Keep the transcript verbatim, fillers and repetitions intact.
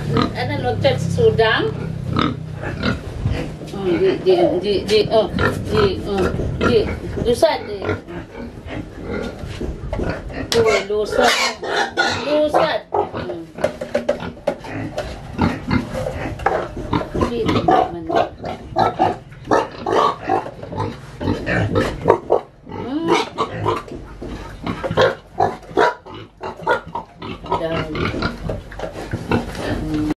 Ano, nagchat sa sudang? Oh, di, di, di, di, oh, di, oh, di, lusad, di. Uy, lusad. Lusad.